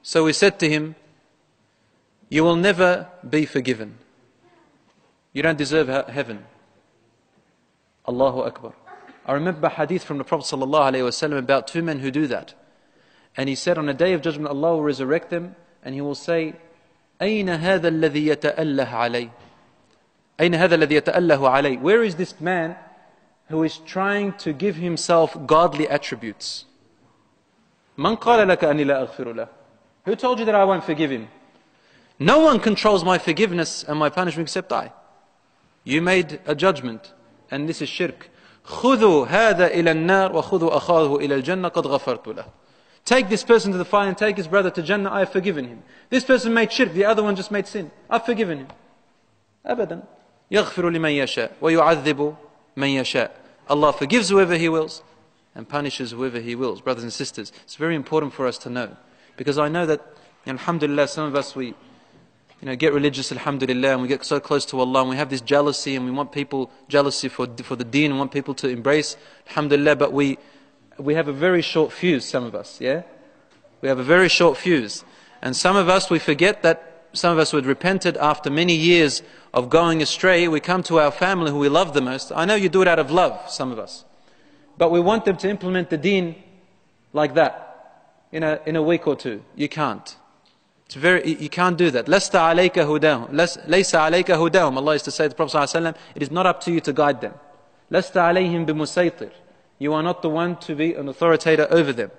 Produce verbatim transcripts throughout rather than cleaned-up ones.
So we said to him, you will never be forgiven. You don't deserve heaven. Allahu Akbar. I remember a hadith from the Prophet ﷺ about two men who do that. And he said, on the day of judgment, Allah will resurrect them and He will say, أين هذا الذي يتأله علي? أين هذا الذي يتأله علي? Where is this man who is trying to give himself godly attributes? من قال لك أني لا أغفر له? Who told you that I won't forgive him? No one controls my forgiveness and my punishment except I. You made a judgment, and this is shirk. خذوا هذا إلى النار وخذوا أخاه إلى الجنة قد غفرت له. Take this person to the fire and take his brother to Jannah, I have forgiven him. This person made shirk, the other one just made sin. I've forgiven him. أبدا. يغفر لمن يشاء ويعذب من يشاء. Allah forgives whoever He wills and punishes whoever He wills. Brothers and sisters, it's very important for us to know. Because I know that, alhamdulillah, some of us, we you know, get religious, alhamdulillah, and we get so close to Allah, and we have this jealousy, and we want people, jealousy for, for the deen, and want people to embrace, alhamdulillah, but we, we have a very short fuse, some of us, yeah? We have a very short fuse. And some of us, we forget that some of us who had repented after many years of going astray, we come to our family who we love the most. I know you do it out of love, some of us. But we want them to implement the deen like that, in a, in a week or two. You can't. It's very, you can't do that. لَسْتَ عَلَيْكَ هُدَاهُمْ لَيْسَ عَلَيْكَ هُدَاهُمْ Allah used to say to the Prophet ﷺ, it is not up to you to guide them. لَسْتَ عَلَيْهِمْ بِمُسَيْطِرٍ. You are not the one to be an authoritator over them.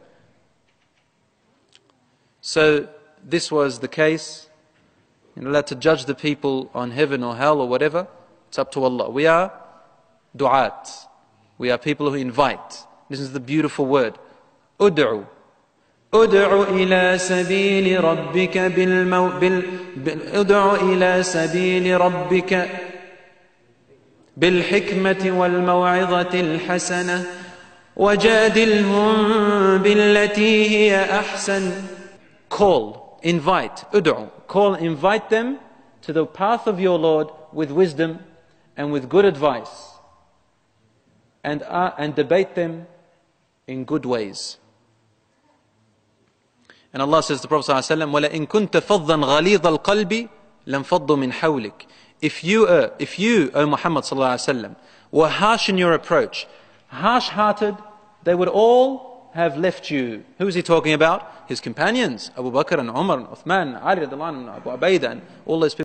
So this was the case. You're not allowed to judge the people on heaven or hell or whatever. It's up to Allah. We are du'at. We are people who invite. This is the beautiful word. Ud'u. ادع إلى سبيل ربك بالمو... بال... بال... ادع إلى سبيل ربك بالحكمة والموعظة الحسنة وجادلهم بالتي هي أحسن. Call, invite, ادعو. Call, invite them to the path of your Lord with wisdom and with good advice, and, uh, and debate them in good ways. And Allah says to the Prophet ﷺ, وَلَئِن كُنْتَ فَضًّا غَلِيظَ الْقَلْبِ لَنْفَضُّوا مِنْ حَوْلِكَ. If you, uh, if you, O Muhammad ﷺ, were harsh in your approach, harsh-hearted, they would all have left you. Who is he talking about? His companions, Abu Bakr and Umar and Uthman, Ali, Abu Ubaidah, and all those people.